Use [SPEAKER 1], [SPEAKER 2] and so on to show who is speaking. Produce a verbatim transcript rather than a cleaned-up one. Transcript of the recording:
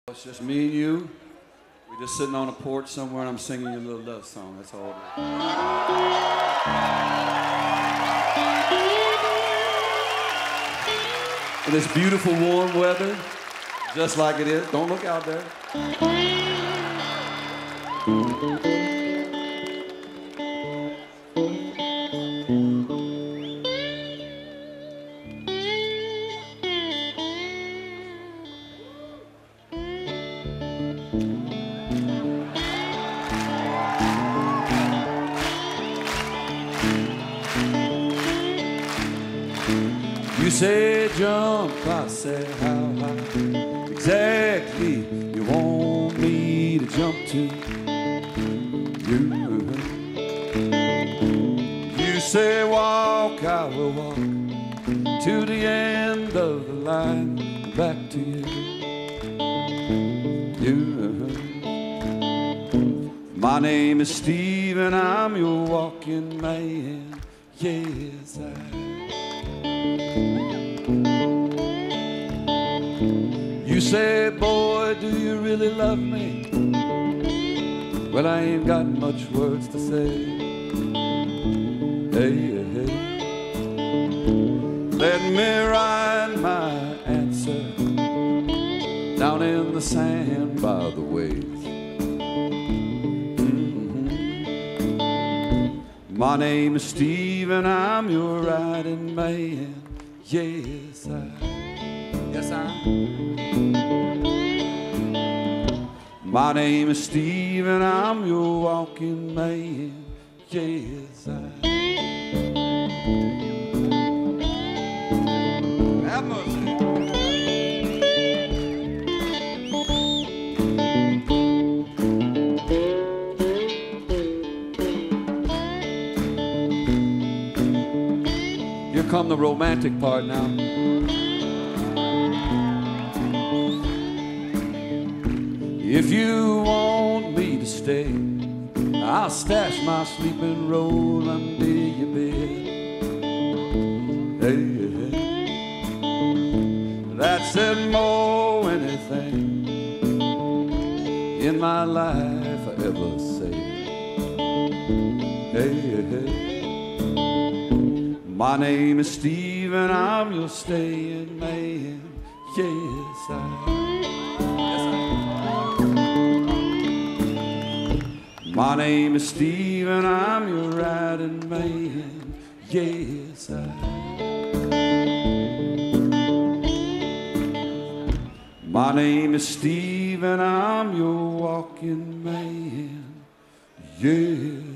[SPEAKER 1] It's just me and you. We're just sitting on a porch somewhere and I'm singing you a little love song. That's all it is. In this beautiful warm weather, just like it is. Don't look out there. You say jump, I say how high exactly you want me to jump to. You, you say walk, I will walk to the end of the line and back to you. You, my name is Steve and I'm your walking man. Yes, I. You say, boy, do you really love me? Well, I ain't got much words to say. Hey, hey, let me write my answer down in the sand by the waves. Mm-hmm. My name is Steve and I'm your riding man. Yes, I. Yes, I. My name is Steve and I'm your walking man. Yes, I. Have mercy. Here come the romantic part now. If you want me to stay, I'll stash my sleeping roll under your bed. Hey, hey. That's it more anything in my life I ever said. Hey, hey. My name is Steve and I'm your staying man. Yes, I. My name is Steve and I'm your riding man. Yes, I. My name is Steve and I'm your walking man. Yes.